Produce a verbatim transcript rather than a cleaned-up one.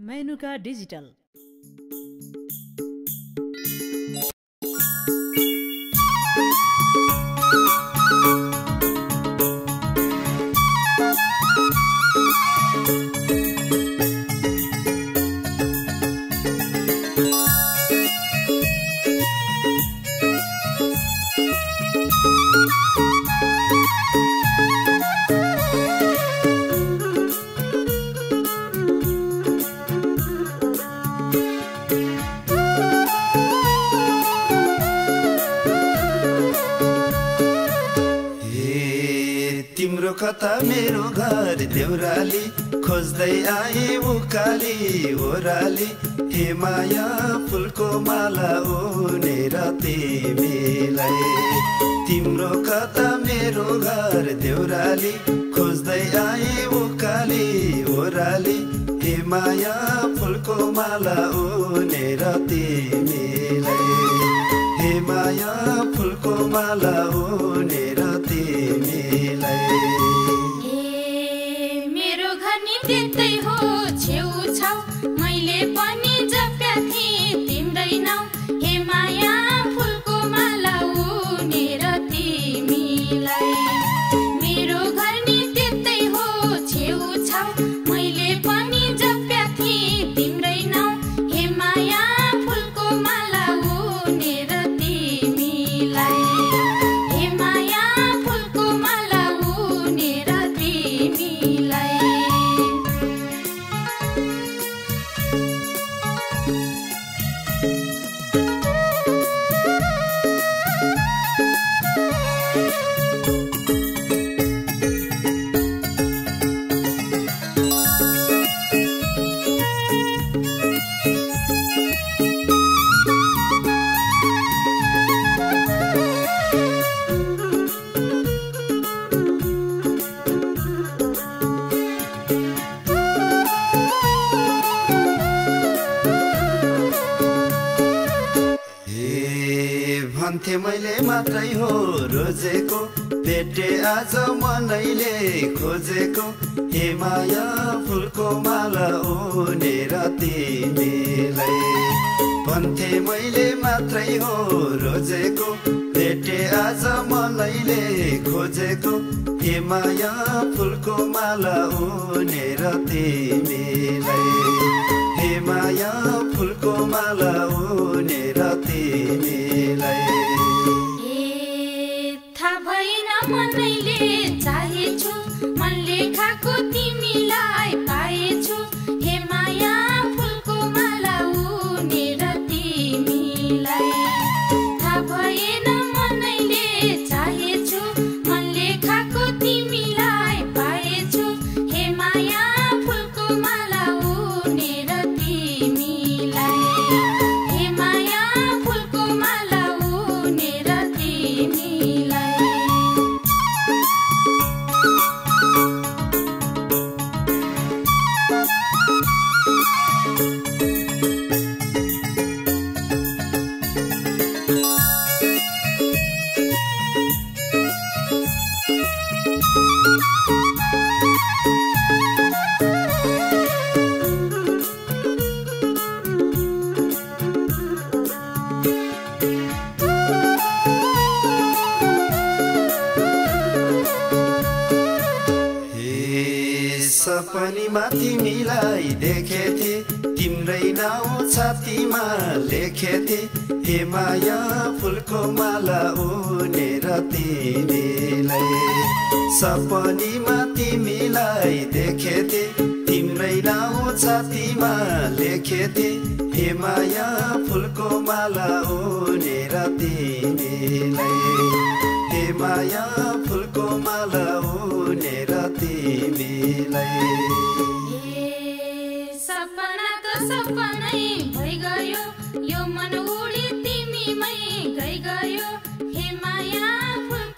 Menuka digital. कता मेरो घर देउराली खोज्दै आए उकाली ओराली हे माया फुलको माला ओनेर तिमीलाई। तिम्रो कता मेरो घर देउराली खोज्दै आए उकाली ओराली हे माया फुलको माला ओनेर तिमीलाई। हे माया फुलको माला ओनेर तिमीलाई। त्यतै हो छेउछाउ मैले पनि जप्या थिएँ तिम्रै नाउँ हे माया फुलको माला उनेर तिमीलाई। मेरो घर नि त्यतै हो छेउछाउ मैले पनि जप्या थिएँ तिम्रै नाउँ हे माया फुलको माला उनेर तिमीलाई। हे माया फुलको माला उनेर तिमीलाई। भन्थे मैले मात्रै हो रोजेको भेटे आज मनैले खोजेको हे माया फुलको माला ओनेर तिमीलाई। भन्थे मैले मात्रै हो रोजेको भेटे आज मनैले खोजेको हे माया फुलको माला ओनेर तिमीलाई। हे माया फुलको माला ओनेर तिमीलाई। मनैले चाहेछु मनले खाको तिमीलाई पाएछु हे माया फुलको माला उनेर तिमीलाई। थाहा भएन मनैले चाहेछु मनले खाको तिमीलाई पाएछु हे माया फुलको माला उनेर तिमीलाई। हे माया फुलको माला उनेर तिमीलाई। सपनीमा तिमीलाई देखेथे तिम्रै नाउँ छातीमा लेखेथे हे माया फुलको माला ओनेर तिमीलाई। सपनीमा तिमीलाई देखेथे तिम्रै नाउँ छातीमा लेखेथे हे माया फुलको माला ओनेर तिमीलाई। हे माया फुलको माला ओनेर तिमीलाई। सपना त सपनै भइगयो यो मन उडी तिमीमै गइगयो हे माया फुल